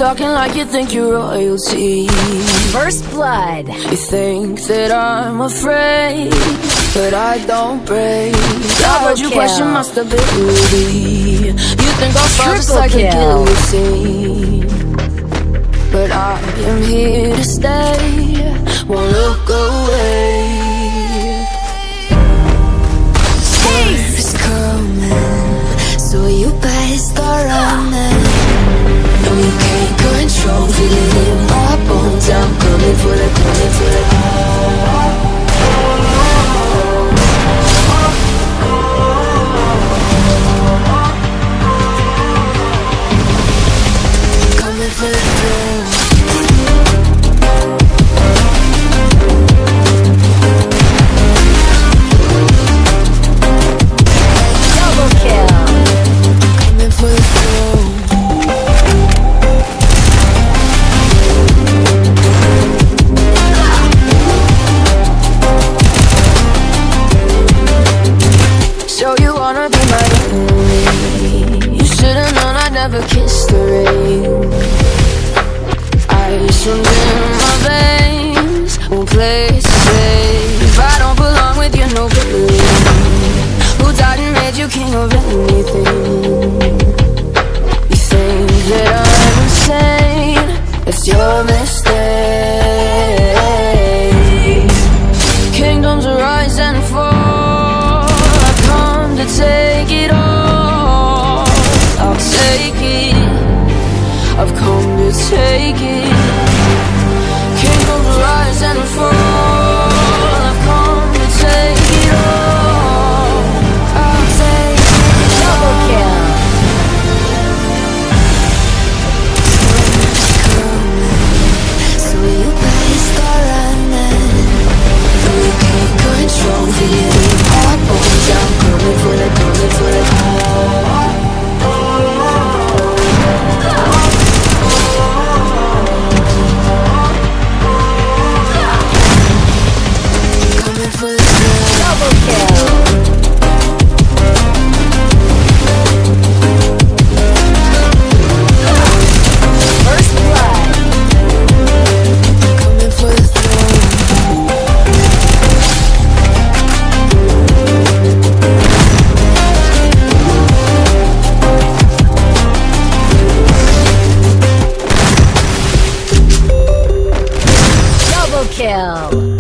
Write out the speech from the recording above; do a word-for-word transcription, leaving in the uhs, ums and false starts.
talking like you think you're royalty. First blood. You think that I'm afraid, but I don't break. I heard you question my stability. You think I'll fall just like a guillotine, but I am here to stay, won't look away. Storm's coming, so you better start running. No, you can't control, feel it in my bones. I'm coming for the, coming for the coming for the throne. Double kill. Coming for the throne. So you wanna be my enemy? You should've known I'd never kiss the rain. Ice runs in my veins, won't play it safe. I don't belong with your nobility. Who died and made you king of anything? You think that I'm insane? It's your mistake. Kingdoms rise and fall, I've come to take it all. I'll take it, I've come to take it. Kingdoms rise and fall, I've come to take it all. I'll take it. Double kill. So you better start running. No, you can't control, feel it in my bones. I'm coming for the, coming for the coming for the Double kill. First blood. coming for the throne. Double kill.